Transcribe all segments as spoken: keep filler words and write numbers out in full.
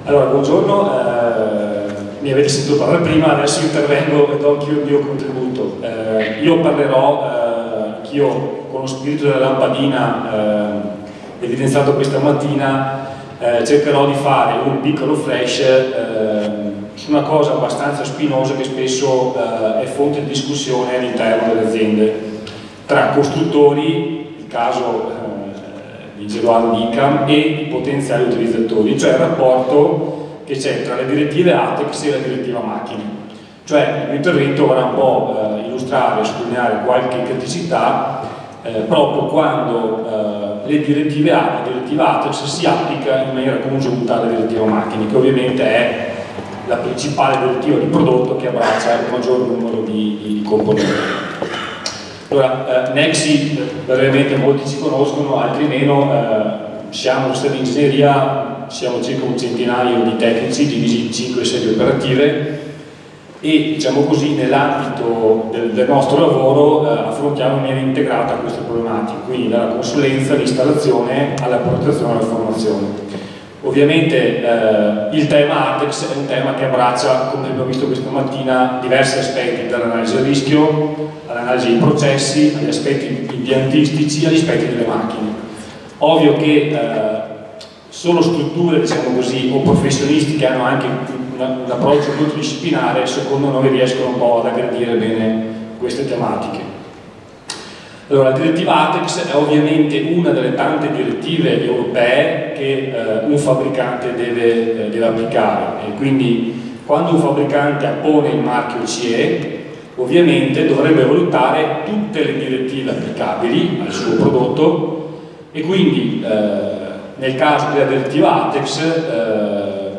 Allora, buongiorno, eh, mi avete sentito parlare prima, adesso intervengo e do anch'io il mio contributo. Eh, io parlerò, eh, anch'io con lo spirito della lampadina eh, evidenziato questa mattina, eh, cercherò di fare un piccolo flash eh, su una cosa abbastanza spinosa che spesso eh, è fonte di discussione all'interno delle aziende, tra costruttori, il caso eh, di Gesualdo Icam, e i potenziali utilizzatori, cioè il rapporto che c'è tra le direttive ATEX e la direttiva macchine. Cioè il mio intervento vorrà un po' eh, illustrare e sottolineare qualche criticità eh, proprio quando eh, le direttive la direttiva ATEX si applica in maniera congiunta alla direttiva macchine, che ovviamente è la principale direttiva di prodotto che abbraccia il maggior numero di, di componenti. Allora, eh, Nexi, brevemente molti ci conoscono, altri meno, eh, siamo stati in ingegneria, siamo circa un centinaio di tecnici divisi in cinque sedi operative e, diciamo così, nell'ambito del, del nostro lavoro eh, affrontiamo in maniera integrata queste problematiche, quindi dalla consulenza, all'installazione, alla progettazione e alla formazione. Ovviamente eh, il tema ATEX è un tema che abbraccia, come abbiamo visto questa mattina, diversi aspetti, dall'analisi del rischio, all'analisi dei processi, agli aspetti impiantistici, agli aspetti delle macchine. Ovvio che eh, solo strutture, diciamo così, o professionisti che hanno anche un, un approccio multidisciplinare, secondo noi riescono un po' ad aggredire bene queste tematiche. Allora, la direttiva ATEX è ovviamente una delle tante direttive europee che eh, un fabbricante deve, eh, deve applicare, e quindi quando un fabbricante appone il marchio C E, ovviamente dovrebbe valutare tutte le direttive applicabili al suo prodotto e quindi eh, nel caso della direttiva ATEX eh,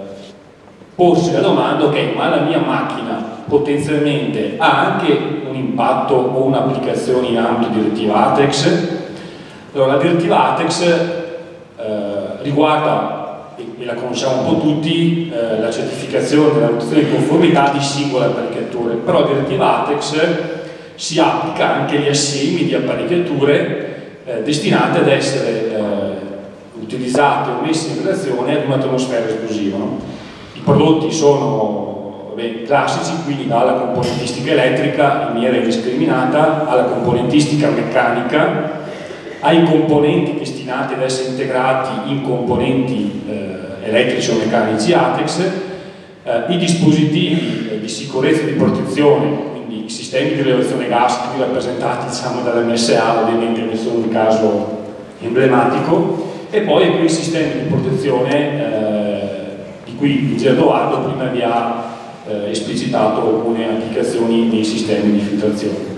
porsi la domanda: ok, ma la mia macchina potenzialmente ha anche un impatto o un'applicazione in ambito di direttiva ATEX? Allora, la direttiva ATEX eh, riguarda, e la conosciamo un po' tutti, eh, la certificazione e la valutazione di conformità di singole apparecchiature, però la direttiva ATEX si applica anche agli assiemi di apparecchiature eh, destinate ad essere eh, utilizzate o messe in relazione ad un'atmosfera esplosiva, no? I prodotti sono beh, classici, quindi dalla componentistica elettrica in maniera indiscriminata alla componentistica meccanica, ai componenti destinati ad essere integrati in componenti eh, elettrici o meccanici ATEX, eh, i dispositivi eh, di sicurezza e di protezione, quindi i sistemi di rilevazione gas qui rappresentati, diciamo, dall'M S A, ovviamente ne sono un caso emblematico, e poi quei sistemi di protezione eh, di cui Gesualdo prima vi ha eh, esplicitato alcune applicazioni nei sistemi di filtrazione.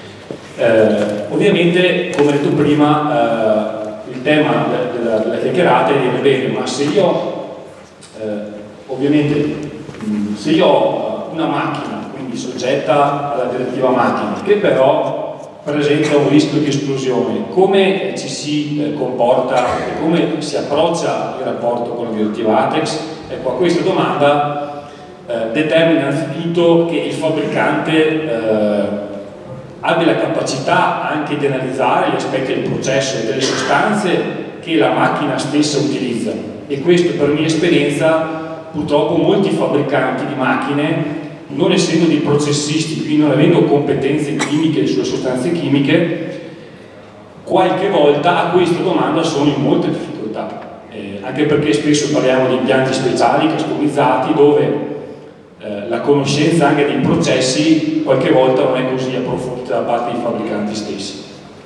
Eh, ovviamente, come detto prima, eh, il tema della, della chiacchierata è dire: bene, ma se io eh, ovviamente mh, se io ho una macchina, quindi soggetta alla direttiva macchina, che però presenta un rischio di esplosione, come ci si eh, comporta e come si approccia il rapporto con la direttiva ATEX? Ecco, a questa domanda eh, determina innanzitutto che il fabbricante eh, abbia la capacità anche di analizzare gli aspetti del processo e delle sostanze che la macchina stessa utilizza, e questo, per mia esperienza, purtroppo molti fabbricanti di macchine, non essendo dei processisti, quindi non avendo competenze chimiche sulle sostanze chimiche, qualche volta a questa domanda sono in molte difficoltà, eh, anche perché spesso parliamo di impianti speciali, customizzati, dove eh, la conoscenza anche dei processi qualche volta non è così approfondita da parte dei fabbricanti stessi.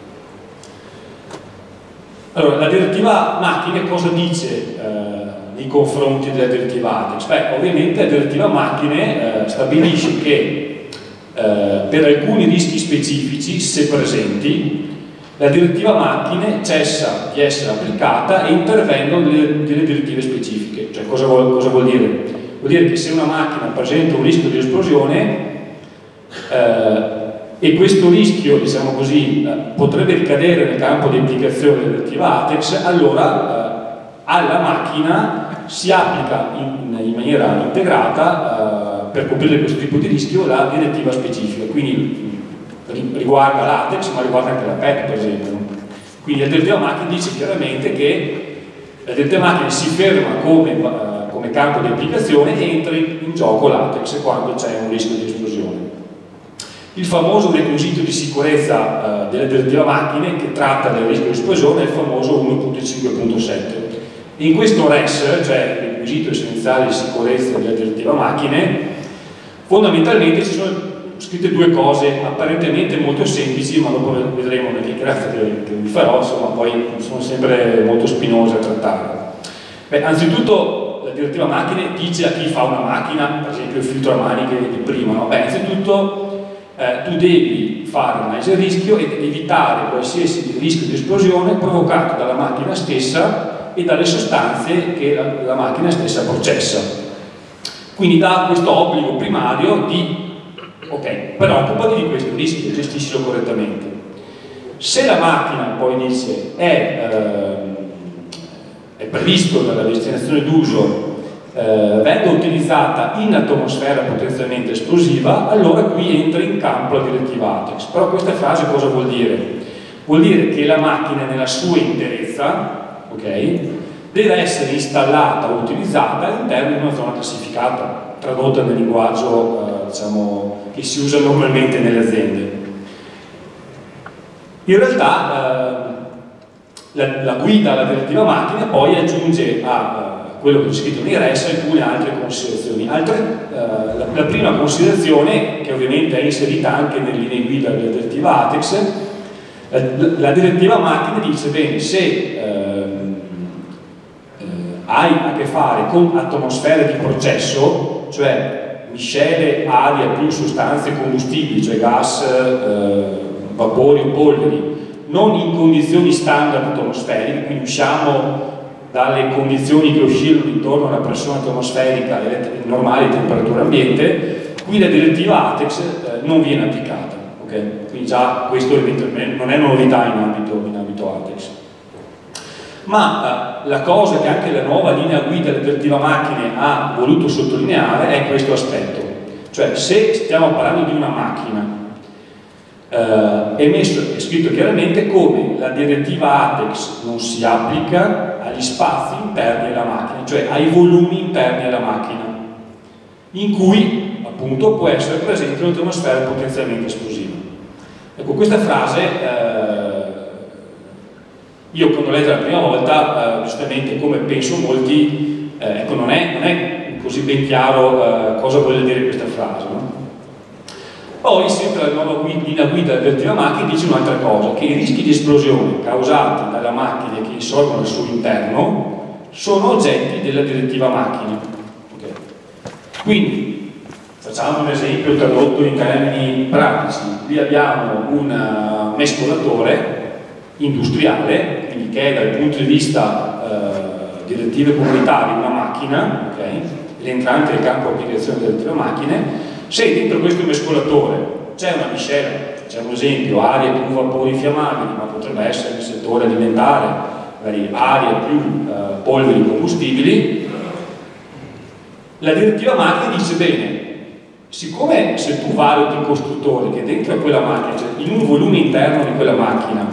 Allora, la direttiva macchine cosa dice eh, nei confronti della direttiva ATEX? Beh, ovviamente la direttiva macchine eh, stabilisce che eh, per alcuni rischi specifici, se presenti, la direttiva macchine cessa di essere applicata e intervengono delle, delle direttive specifiche. Cioè, cosa vuol, cosa vuol dire? Vuol dire che se una macchina presenta un rischio di esplosione eh, e questo rischio, diciamo così, eh, potrebbe ricadere nel campo di applicazione della direttiva ATEX, allora eh, alla macchina si applica in, in maniera integrata, eh, per coprire questo tipo di rischio, la direttiva specifica. Quindi riguarda l'ATEX, ma riguarda anche la P E C, per esempio. Quindi la direttiva macchine dice chiaramente che la direttiva macchine si ferma come, uh, come campo di applicazione entri in gioco latex quando c'è un rischio di esplosione. Il famoso requisito di sicurezza eh, della direttiva macchine che tratta del rischio di esplosione è il famoso uno punto cinque punto sette. In questo R E S, cioè il requisito essenziale di sicurezza della direttiva macchine, fondamentalmente ci sono scritte due cose apparentemente molto semplici, ma dopo vedremo nelle grazie che, che vi farò, insomma, poi sono sempre molto spinose a trattare. Beh, anzitutto la direttiva macchine dice a chi fa una macchina, per esempio il filtro a maniche di prima, no? Beh, anzitutto Eh, tu devi fare analisi a rischio ed evitare qualsiasi rischio di esplosione provocato dalla macchina stessa e dalle sostanze che la, la macchina stessa processa. Quindi dà questo obbligo primario di, ok, preoccupati di questo rischio e gestiscilo correttamente. Se la macchina, poi dice, è, eh, è previsto dalla destinazione d'uso Eh, venga utilizzata in atmosfera potenzialmente esplosiva, allora qui entra in campo la direttiva ATEX. Però questa frase cosa vuol dire? Vuol dire che la macchina nella sua interezza, okay, deve essere installata o utilizzata all'interno di una zona classificata, tradotta nel linguaggio eh, diciamo, che si usa normalmente nelle aziende. In realtà eh, la, la guida alla direttiva macchine poi aggiunge a quello che c'è scritto nei R E S alcune altre considerazioni. Altre, eh, la, la prima considerazione, che ovviamente è inserita anche nelle linee guida della direttiva ATEX, la, la direttiva macchine dice bene, se ehm, eh, hai a che fare con atmosfere di processo, cioè miscele, aria più sostanze combustibili, cioè gas, eh, vapori o polveri, non in condizioni standard atmosferiche, quindi usciamo dalle condizioni che oscillano intorno alla pressione atmosferica e normale di temperatura ambiente, qui la direttiva ATEX eh, non viene applicata, okay? Quindi già questo non è una novità in ambito, in ambito ATEX. Ma eh, la cosa che anche la nuova linea guida della direttiva macchine ha voluto sottolineare è questo aspetto, cioè se stiamo parlando di una macchina Uh, è, messo, è scritto chiaramente come la direttiva ATEX non si applica agli spazi interni alla macchina, cioè ai volumi interni alla macchina, in cui appunto può essere presente un'atmosfera potenzialmente esplosiva. Ecco, questa frase uh, io quando l'ho letta la prima volta, uh, giustamente come penso molti, uh, ecco, non è, non è così ben chiaro uh, cosa vuole dire questa frase, no? Poi, sempre la nuova linea guida della direttiva macchine dice un'altra cosa, che i rischi di esplosione causati dalla macchina che insorgono al suo interno sono oggetti della direttiva macchine. Okay. Quindi, facciamo un esempio tradotto in termini pratici. Qui abbiamo un mescolatore industriale, quindi che è dal punto di vista eh, direttive comunitarie una macchina, okay, rientrante nel campo di applicazione della direttiva macchine. Se dentro questo mescolatore c'è una miscela, c'è un esempio, aria più vapori infiammabili, ma potrebbe essere nel settore alimentare, magari aria più eh, polveri combustibili, la direttiva macchina dice bene, siccome se tu valuti il costruttore che dentro quella macchina, cioè in un volume interno di quella macchina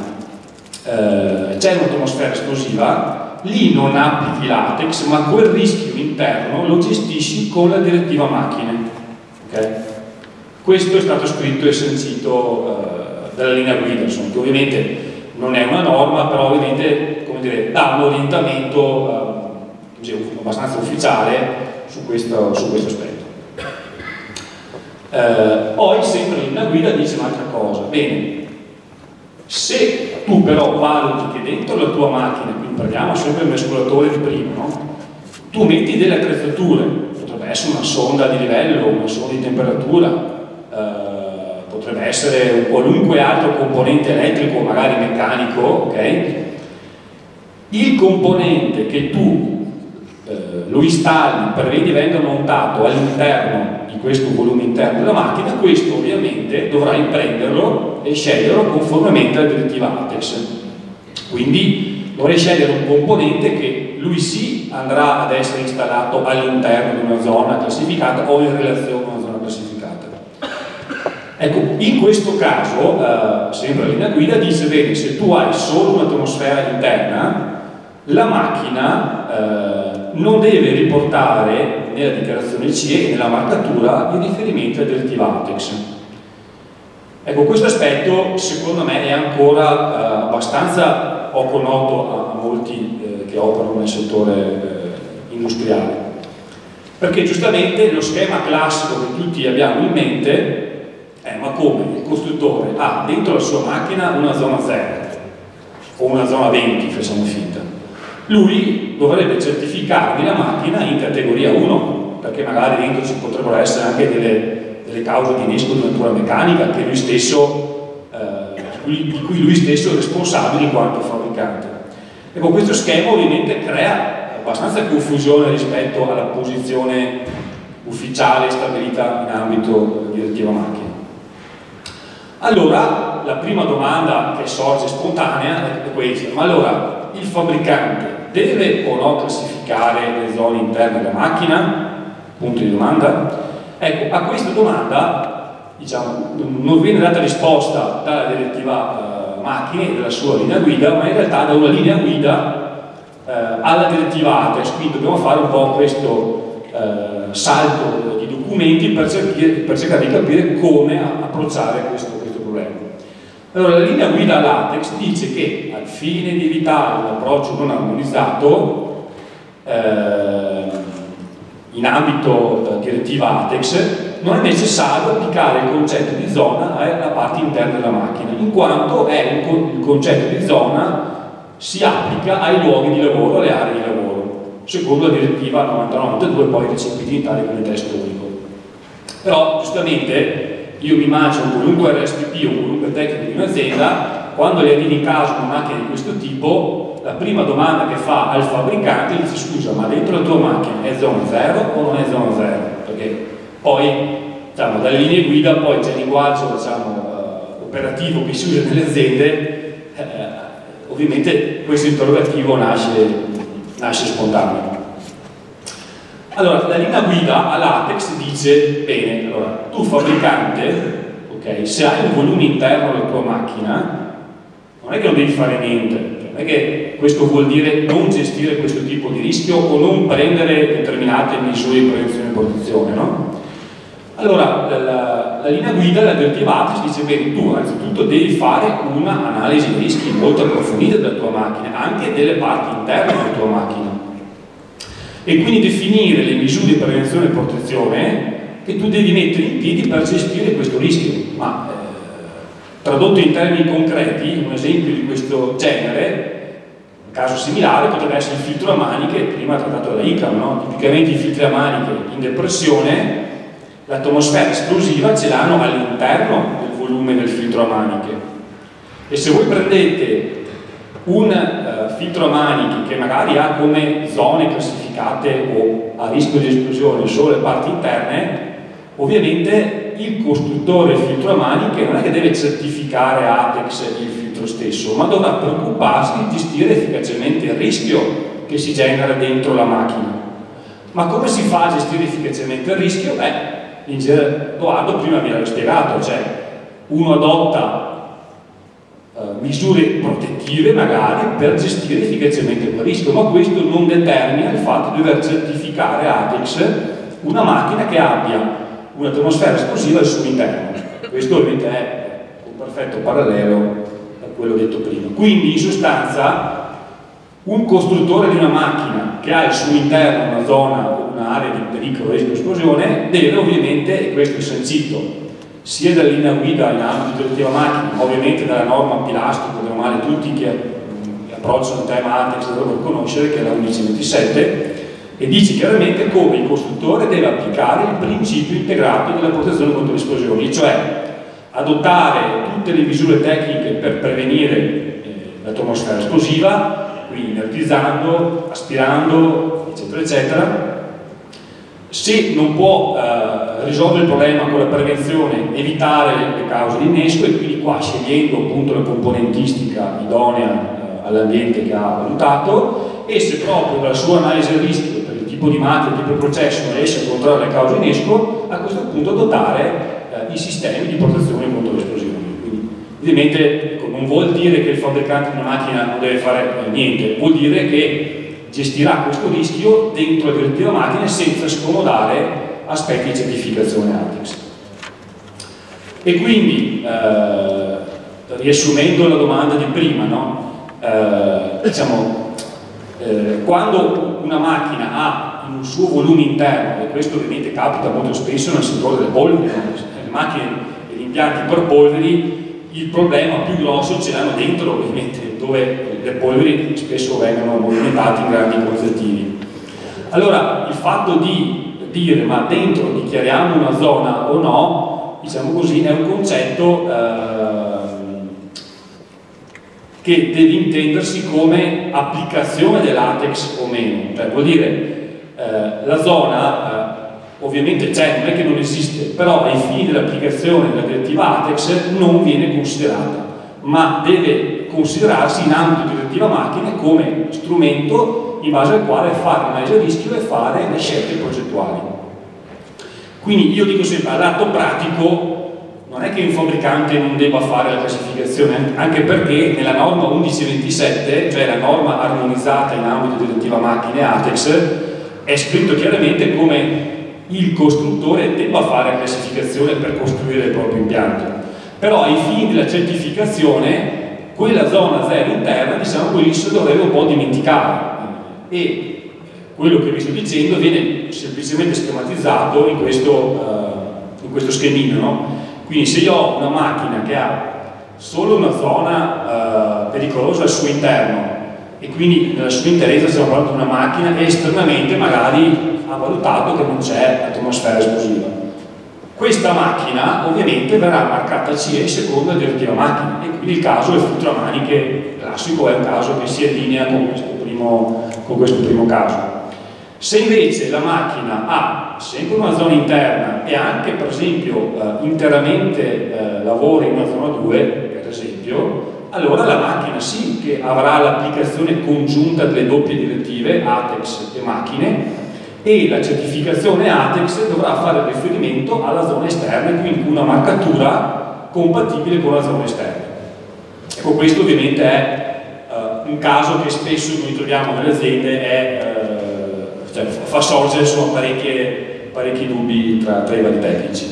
eh, c'è un'atmosfera esplosiva, lì non applichi l'ATEX, ma quel rischio interno lo gestisci con la direttiva macchine. Okay. Questo è stato scritto e sancito uh, dalla linea guida, insomma, che ovviamente non è una norma, però ovviamente come dire, dà un orientamento uh, abbastanza ufficiale su questo, su questo aspetto. Uh, poi sempre la linea guida dice un'altra cosa, bene, se tu però valuti che dentro la tua macchina, quindi prendiamo sempre il mescolatore di prima, no? Tu metti delle attrezzature, essere una sonda di livello, una sonda di temperatura, eh, potrebbe essere un qualunque altro componente elettrico, magari meccanico, ok? Il componente che tu eh, lo installi, prevedi venga montato all'interno di questo volume interno della macchina, questo ovviamente dovrai prenderlo e sceglierlo conformemente alla direttiva ATEX. Quindi dovrei scegliere un componente che lui sì andrà ad essere installato all'interno di una zona classificata o in relazione a una zona classificata. Ecco, in questo caso, eh, sempre la linea guida dice bene, se tu hai solo un'atmosfera interna, la macchina eh, non deve riportare nella dichiarazione C E e nella marcatura i riferimenti alla direttiva ATEX. Ecco, questo aspetto secondo me è ancora eh, abbastanza poco noto a, a molti eh, che operano nel settore eh, industriale, perché giustamente lo schema classico che tutti abbiamo in mente è: ma come il costruttore ha dentro la sua macchina una zona zero o una zona venti, facciamo finta, lui dovrebbe certificarvi la macchina in categoria uno, perché magari dentro ci potrebbero essere anche delle delle cause di innesco di natura meccanica che lui stesso, eh, di cui lui stesso è responsabile in quanto fabbricante. Ecco, questo schema ovviamente crea abbastanza confusione rispetto alla posizione ufficiale stabilita in ambito direttiva macchina. Allora, la prima domanda che sorge spontanea è questa: ma allora il fabbricante deve o no classificare le zone interne della macchina? Punto di domanda. Ecco, a questa domanda, diciamo, non viene data risposta dalla direttiva eh, macchine e dalla sua linea guida, ma in realtà da una linea guida eh, alla direttiva ATEX. Quindi dobbiamo fare un po' questo eh, salto di documenti per cercare, per cercare di capire come approcciare questo, questo problema. Allora, la linea guida all'ATEX dice che al fine di evitare un approccio non armonizzato eh, in ambito eh, direttiva ATEX, non è necessario applicare il concetto di zona alla parte interna della macchina, in quanto è un, il concetto di zona si applica ai luoghi di lavoro, alle aree di lavoro, secondo la direttiva novantanove novantadue, poi recepita in Italia come testo unico. Però giustamente io mi immagino qualunque R S P P o qualunque tecnico di un'azienda, quando gli arrivi in casa una macchina di questo tipo, la prima domanda che fa al fabbricante dice: scusa, ma dentro la tua macchina è zona zero o non è zona zero? Perché poi, diciamo, dalle linee guida poi c'è il linguaggio, diciamo, uh, operativo che si usa nelle aziende, eh, ovviamente questo interrogativo nasce, nasce spontaneo. Allora, la linea guida all'ATEX dice: bene, allora, tu fabbricante, ok, se hai un volume interno della tua macchina, non è che non devi fare niente. Non è che questo vuol dire non gestire questo tipo di rischio o non prendere determinate misure di prevenzione e protezione, no? Allora, la, la, la linea guida della direttiva ATEX dice: bene, tu anzitutto devi fare un'analisi di rischi molto approfondita della tua macchina, anche delle parti interne della tua macchina, e quindi definire le misure di prevenzione e protezione che tu devi mettere in piedi per gestire questo rischio. Ma eh, tradotto in termini concreti, un esempio di questo genere, un caso similare, potrebbe essere il filtro a maniche, prima trattato da I C A M, no? Tipicamente i filtri a maniche in depressione, l'atmosfera esplosiva ce l'hanno all'interno del volume del filtro a maniche, e se voi prendete un uh, filtro a maniche che magari ha come zone classificate o a rischio di esplosione solo le parti interne, ovviamente il costruttore del filtro a maniche non è che deve certificare ATEX il filtro stesso, ma dovrà preoccuparsi di gestire efficacemente il rischio che si genera dentro la macchina. Ma come si fa a gestire efficacemente il rischio? Beh, Edoardo prima mi aveva spiegato, cioè uno adotta eh, misure protettive magari per gestire efficacemente quel rischio, ma questo non determina il fatto di dover certificare ATEX una macchina che abbia un'atmosfera esplosiva al suo interno. Questo ovviamente è un perfetto parallelo a quello detto prima. Quindi in sostanza un costruttore di una macchina che ha al suo interno una zona, un'area di pericolo rischio di esplosione, deve ovviamente, e questo è sancito sia dalla linea guida in ambito di direttiva macchina, ovviamente dalla norma Pilastro, bene o male tutti che approcciano il tema ATEX dovrebbero conoscere, che è la undici ventisette, e dice chiaramente come il costruttore deve applicare il principio integrato della protezione contro le esplosioni, cioè adottare tutte le misure tecniche per prevenire eh, l'atmosfera esplosiva, quindi inertizzando, aspirando, eccetera, eccetera. Se non può eh, risolvere il problema con la prevenzione, evitare le cause di innesco, e quindi qua scegliendo appunto la componentistica idonea eh, all'ambiente che ha valutato, e se proprio dalla sua analisi del rischio per il tipo di macchina, il tipo di processo non riesce a controllare le cause di innesco, a questo punto adottare eh, i sistemi di protezione contro le esplosioni. Quindi ovviamente ecco, non vuol dire che il fabbricante di una macchina non deve fare eh, niente, vuol dire che gestirà questo rischio dentro la direttiva macchine senza scomodare aspetti di certificazione ATEX. E quindi, eh, riassumendo la domanda di prima, no? eh, diciamo, eh, quando una macchina ha in un suo volume interno, e questo ovviamente capita molto spesso nel settore delle polveri, no? Le macchine e gli impianti per polveri, il problema più grosso ce l'hanno dentro, ovviamente, dove le polveri spesso vengono movimentate in grandi quantitativi. Allora, il fatto di dire ma dentro dichiariamo una zona o no, diciamo così, è un concetto eh, che deve intendersi come applicazione dell'ATEX o meno, cioè vuol dire eh, la zona eh, ovviamente c'è, non è che non esiste, però ai fini dell'applicazione della direttiva ATEX non viene considerata, ma deve considerarsi in ambito di direttiva macchine come strumento in base al quale fare un'analisi a rischio e fare le scelte progettuali. Quindi io dico sempre, all'atto pratico non è che un fabbricante non debba fare la classificazione, anche perché nella norma undici ventisette, cioè la norma armonizzata in ambito di direttiva macchine ATEX, è scritto chiaramente come il costruttore debba fare la classificazione per costruire il proprio impianto. Però ai fini della certificazione quella zona zero interna, diciamo così, si dovrebbe un po' dimenticare, e quello che vi sto dicendo viene semplicemente schematizzato in questo, uh, in questo schemino, no? Quindi se io ho una macchina che ha solo una zona uh, pericolosa al suo interno, e quindi nella sua interezza stiamo parlando di una macchina e esternamente magari ha valutato che non c'è atmosfera esplosiva, questa macchina ovviamente verrà marcata C E secondo la direttiva macchina, e quindi il caso del filtro a maniche classico è un caso che si allinea con questo primo, con questo primo caso. Se invece la macchina ha sempre una zona interna e anche per esempio eh, interamente eh, lavora in una zona due, per esempio, allora la macchina sì che avrà l'applicazione congiunta delle doppie direttive ATEX e macchine, e la certificazione ATEX dovrà fare riferimento alla zona esterna, quindi una marcatura compatibile con la zona esterna. Ecco, questo ovviamente è uh, un caso che spesso noi troviamo nelle aziende, è, uh, cioè, fa sorgere insomma, parecchie, parecchi dubbi tra, tra i vari tecnici.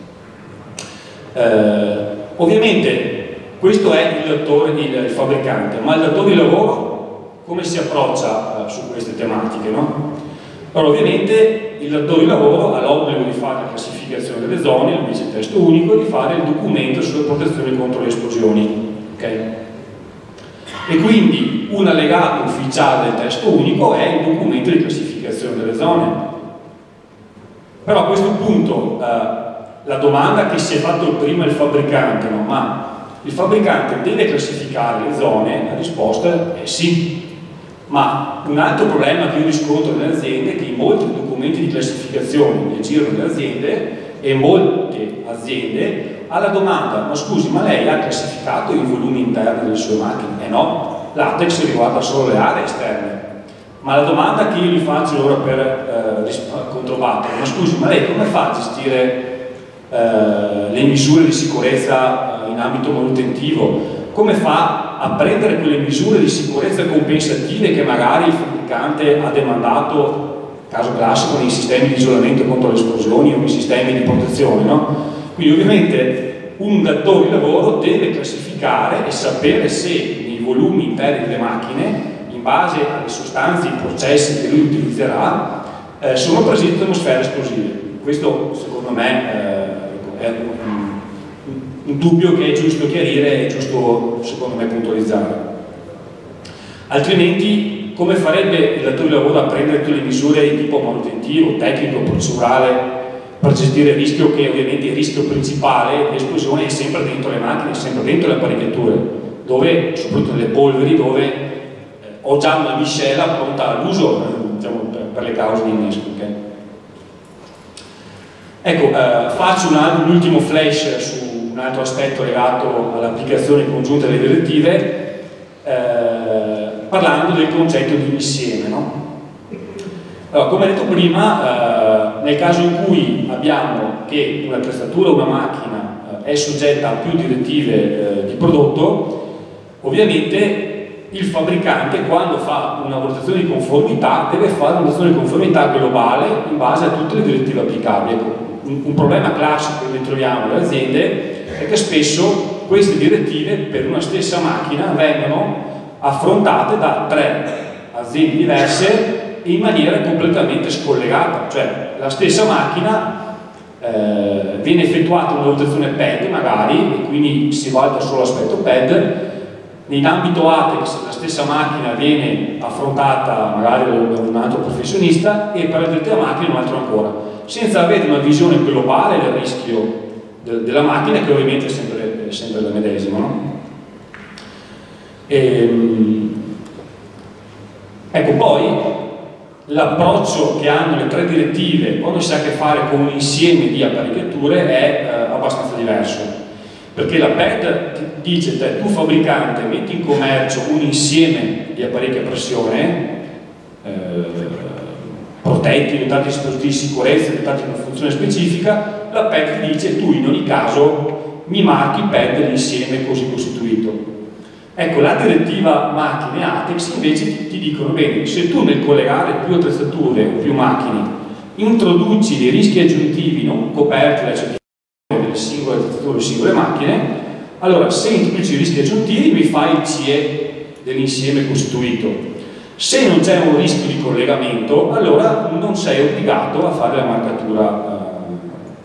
Uh, ovviamente questo è il, datore, il, il fabbricante, ma il datore di lavoro come si approccia uh, su queste tematiche, no? Allora, ovviamente il datore di lavoro ha l'obbligo di fare la classificazione delle zone, lo dice il testo unico, e di fare il documento sulle protezioni contro le esplosioni. Okay? E quindi un allegato ufficiale del testo unico è il documento di classificazione delle zone. Però a questo punto eh, la domanda che si è fatto prima il fabbricante, no? Ma il fabbricante deve classificare le zone? La risposta è sì. Ma un altro problema che io riscontro nelle aziende è che in molti documenti di classificazione che girano nelle aziende, e molte aziende, alla domanda ma scusi, ma lei ha classificato i volumi interni delle sue macchine? Eh no, l'ATEX riguarda solo le aree esterne. Ma la domanda che io gli faccio ora per eh, controbattere, ma scusi, ma lei come fa a gestire eh, le misure di sicurezza eh, in ambito manutentivo? Come fa a prendere quelle misure di sicurezza compensative che magari il fabbricante ha demandato, caso classico, nei sistemi di isolamento contro le esplosioni o nei sistemi di protezione, no? Quindi ovviamente un datore di lavoro deve classificare e sapere se nei volumi interni delle macchine, in base alle sostanze e ai processi che lui utilizzerà, eh, sono presenti atmosfere esplosive. Questo secondo me eh, è un un dubbio che è giusto chiarire, è giusto secondo me puntualizzare. Altrimenti come farebbe il datore di lavoro a prendere tutte le misure di tipo manutentivo, tecnico, procedurale per gestire il rischio, che ovviamente il rischio principale di esplosione è sempre dentro le macchine, è sempre dentro le apparecchiature, dove, soprattutto nelle polveri, dove eh, ho già una miscela pronta all'uso, eh, diciamo, per, per le cause di innesco. Okay? Ecco, eh, faccio un, un ultimo flash su un altro aspetto legato all'applicazione congiunta delle direttive, eh, parlando del concetto di insieme. No? Allora, come detto prima, eh, nel caso in cui abbiamo che una attrezzatura o una macchina eh, è soggetta a più direttive eh, di prodotto, ovviamente il fabbricante, quando fa una valutazione di conformità, deve fare una valutazione di conformità globale in base a tutte le direttive applicabili. Un, un problema classico che troviamo nelle aziende è che spesso queste direttive per una stessa macchina vengono affrontate da tre aziende diverse in maniera completamente scollegata, cioè la stessa macchina eh, viene effettuata una valutazione P E D magari e quindi si valuta solo l'aspetto P E D. In ambito ATEX la stessa macchina viene affrontata magari da un altro professionista e per la direttiva macchina un altro ancora, senza avere una visione globale del rischio de della macchina, che ovviamente è sempre, è sempre la medesima, no? E, ecco, poi l'approccio che hanno le tre direttive quando si ha a che fare con un insieme di apparecchiature è eh, abbastanza diverso, perché la P E D ti dice te, tu fabbricante metti in commercio un insieme di apparecchi a pressione eh, protetti, dotati di dispositivi di sicurezza, dotati di una funzione specifica. La P E D ti dice tu in ogni caso mi marchi P E D dell'insieme così costituito. Ecco, la direttiva macchine ATEX invece ti, ti dicono bene, se tu nel collegare più attrezzature o più macchine introduci dei rischi aggiuntivi non coperti dalla certificazione delle singole attrezzature o singole macchine, allora se introduci i rischi aggiuntivi mi fai il C E dell'insieme costituito. Se non c'è un rischio di collegamento, allora non sei obbligato a fare la marcatura eh,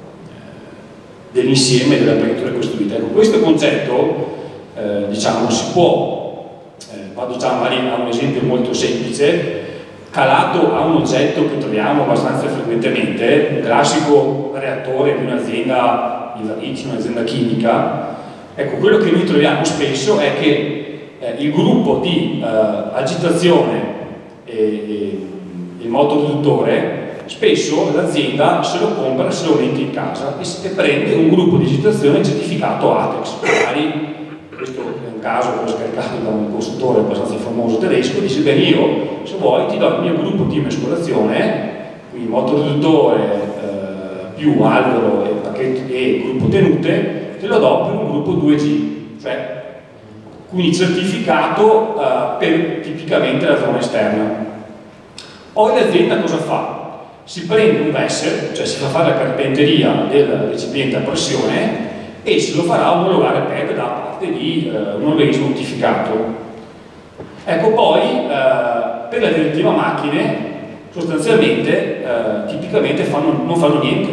dell'insieme delle apparecchiature costruite. Ecco, questo concetto Eh, diciamo si può, eh, vado diciamo, a un esempio molto semplice, calato a un oggetto che troviamo abbastanza frequentemente, un classico reattore di un'azienda di un'azienda chimica. Ecco, quello che noi troviamo spesso è che eh, il gruppo di eh, agitazione e, e il moto riduttore spesso l'azienda se lo compra, se lo mette in casa e, e prende un gruppo di agitazione certificato ATEX. Magari questo è un caso che ho scaricato da un consultore abbastanza famoso tedesco, dice bene, io se vuoi ti do il mio gruppo di mescolazione, quindi moto riduttore eh, più albero e, pacchetto, e gruppo tenute, te lo do per un gruppo due G, cioè quindi certificato eh, per tipicamente la zona esterna. Poi l'azienda cosa fa? Si prende un vessel, cioè si fa fare la carpenteria del recipiente a pressione e se lo farà omologare P E D da parte di eh, un organismo notificato. Ecco, poi eh, per la direttiva macchine sostanzialmente eh, tipicamente fanno, non fanno niente.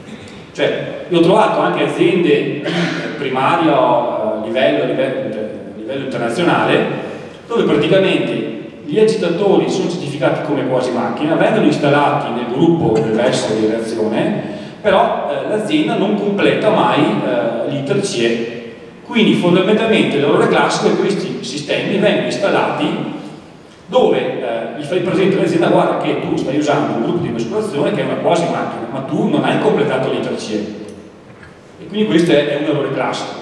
Cioè, io ho trovato anche aziende di primario eh, livello, livello, livello internazionale dove praticamente gli agitatori sono certificati come quasi macchina, vengono installati nel gruppo del vessel di reazione, però eh, l'azienda non completa mai eh, l'iter C E. Quindi fondamentalmente l'errore classico è che questi sistemi vengono installati dove eh, gli fai presente all'azienda: guarda che tu stai usando un gruppo di mescolazione che è una quasi macchina, ma tu non hai completato l'iter C E. E quindi questo è, è un errore classico.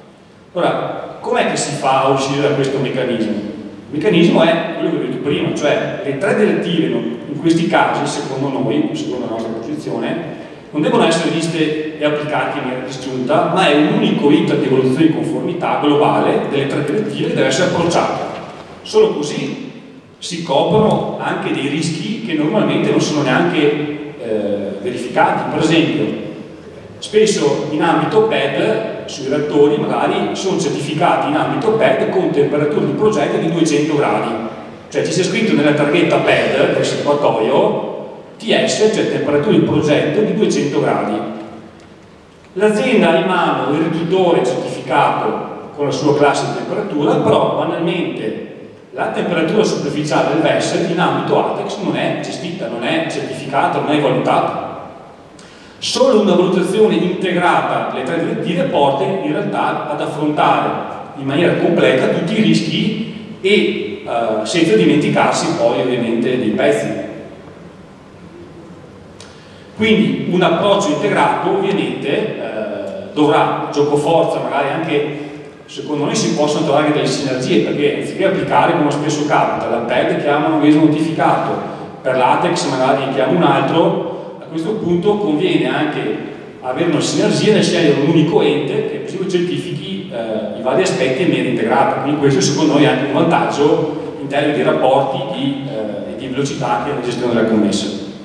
Ora, com'è che si fa a uscire da questo meccanismo? Il meccanismo è quello che ho detto prima, cioè le tre direttive in questi casi, secondo noi, secondo la nostra posizione, non devono essere viste e applicate in maniera disgiunta, ma è un unico iter di evoluzione di conformità globale delle tre direttive che deve essere approcciato. Solo così si coprono anche dei rischi che normalmente non sono neanche eh, verificati. Per esempio, spesso in ambito P E D, sui reattori magari sono certificati in ambito P E D con temperature di progetto di duecento gradi. Cioè ci sia scritto nella targhetta P E D, del serbatoio, T S, cioè temperatura di progetto di duecento gradi. L'azienda ha in mano il riduttore certificato con la sua classe di temperatura, però banalmente la temperatura superficiale del vessel in ambito ATEX non è gestita, non è certificata, non è valutata. Solo una valutazione integrata delle tre direttive porta in realtà ad affrontare in maniera completa tutti i rischi e eh, senza dimenticarsi poi ovviamente dei pezzi. Quindi un approccio integrato ovviamente eh, dovrà, gioco forza, magari anche secondo noi si possono trovare delle sinergie, perché anziché applicare, come spesso capita, la P E D chiama un organismo notificato, per l'ATEX magari chiama un altro, a questo punto conviene anche avere una sinergia nel scegliere un unico ente che così certifichi eh, i vari aspetti in maniera integrata. Quindi questo secondo noi è anche un vantaggio in termini di rapporti di, eh, e di velocità che è la gestione della commessa.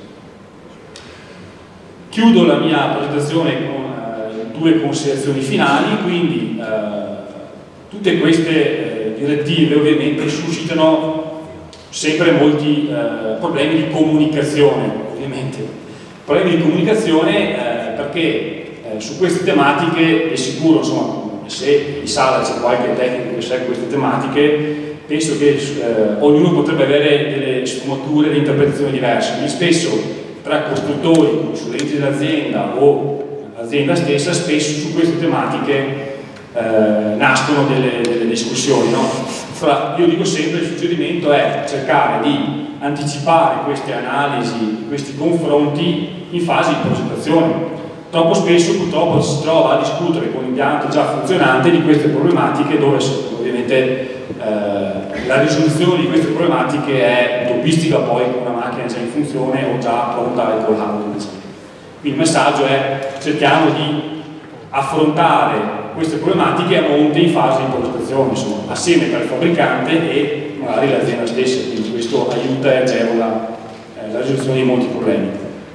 Chiudo la mia presentazione con eh, due considerazioni finali, quindi eh, tutte queste eh, direttive ovviamente suscitano sempre molti eh, problemi di comunicazione, ovviamente. Problemi di comunicazione eh, perché eh, su queste tematiche è sicuro, insomma, se in sala c'è qualche tecnico che segue queste tematiche, penso che eh, ognuno potrebbe avere delle sfumature di interpretazione diverse, quindi spesso tra costruttori, consulenti dell'azienda o l'azienda stessa, spesso su queste tematiche eh, nascono delle, delle discussioni, no? Allora, io dico sempre, il suggerimento è cercare di anticipare queste analisi, questi confronti in fase di progettazione. Troppo spesso purtroppo si trova a discutere con l'impianto già funzionante di queste problematiche dove ovviamente eh, la risoluzione di queste problematiche è utopistica poi con una macchina già in funzione o già pronta al collaudo. Quindi il messaggio è cerchiamo di affrontare queste problematiche a monte in fase di progettazione, insomma, assieme tra il fabbricante e magari l'azienda stessa, quindi questo aiuta e agevola eh, la risoluzione di molti problemi.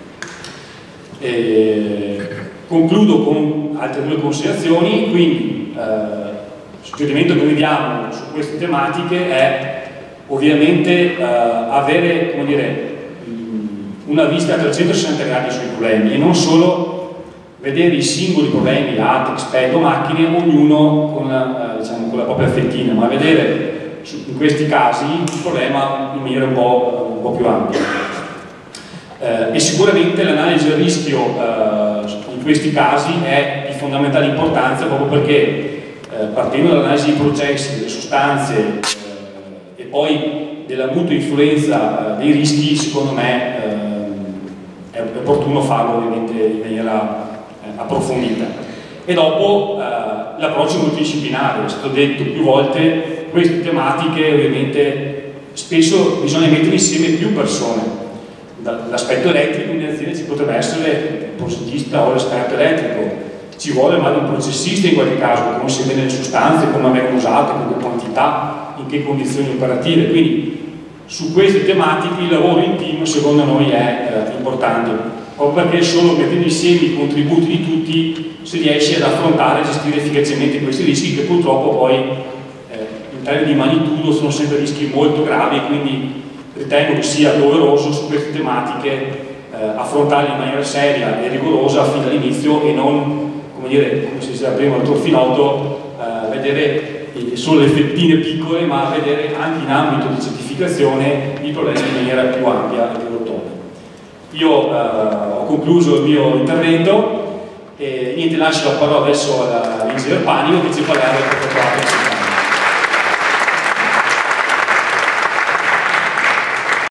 E concludo con altre due considerazioni, quindi eh, il suggerimento che noi diamo su queste tematiche è ovviamente eh, avere, come dire, una vista a trecentosessanta gradi sui problemi e non solo vedere i singoli problemi, art, exped o macchine, ognuno con la, eh, diciamo, con la propria fettina, ma vedere su, in questi casi il problema in maniera un po', un po' più ampia. Eh, e sicuramente l'analisi del rischio eh, in questi casi è di fondamentale importanza proprio perché eh, partendo dall'analisi dei processi, delle sostanze eh, e poi della mutua influenza eh, dei rischi, secondo me eh, è opportuno farlo ovviamente in maniera approfondita. E dopo eh, l'approccio multidisciplinare, è stato detto più volte, queste tematiche ovviamente spesso bisogna mettere insieme più persone. Dall'aspetto elettrico in azienda ci potrebbe essere il progettista o l'esperto elettrico, ci vuole magari un processista in qualche caso che conosce bene le sostanze, come vengono usate, con che quantità, in che condizioni operative. Quindi su queste tematiche il lavoro in team secondo noi è eh, importante, proprio perché solo mettendo insieme i contributi di tutti si riesce ad affrontare e gestire efficacemente questi rischi che purtroppo poi eh, in termini di magnitudo sono sempre rischi molto gravi, quindi ritengo che sia doveroso su queste tematiche eh, affrontarle in maniera seria e rigorosa fin dall'inizio e non, come dire, come si diceva prima il dottor Finotto, eh, vedere solo le fettine piccole, ma vedere anche in ambito di certificazione i problemi in maniera più ampia e più rotonda. Io eh, ho concluso il mio intervento e niente, lascio la parola adesso all'ingegnere Panico che ci parlerà del protocollo.